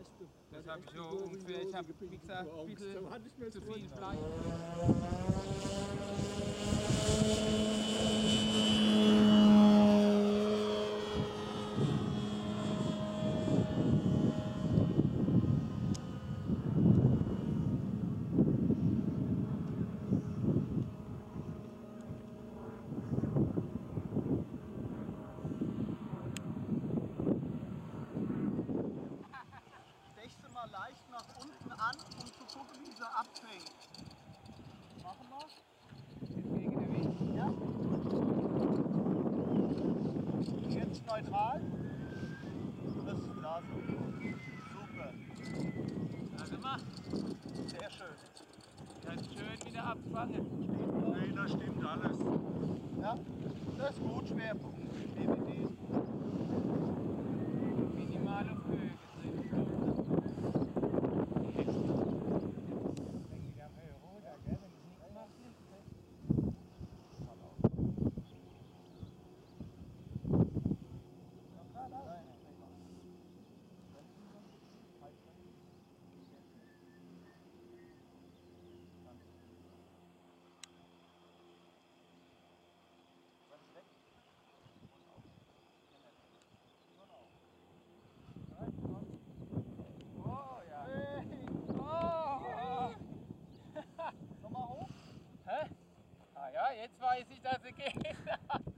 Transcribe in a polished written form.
Das habe ich so ungefähr. Ich habe, wie gesagt, ein bisschen zu viel Fleisch. Stech sie mal leicht nach unten an, um zu gucken, wie sie abfängt. Machen wir. Wegen der Wind. Ja. Jetzt neutral. Das ist klasse. Super. Also mach. Sehr schön. Kannst schön wieder abfangen. Nee, da stimmt alles. Ja, das ist gut. Schwerpunkt. DWD. Minimal auf Höhe gedreht. Oh ja. Hey. Oh. Nochmal hoch. Hä? Ah ja, jetzt weiß ich, dass sie geht.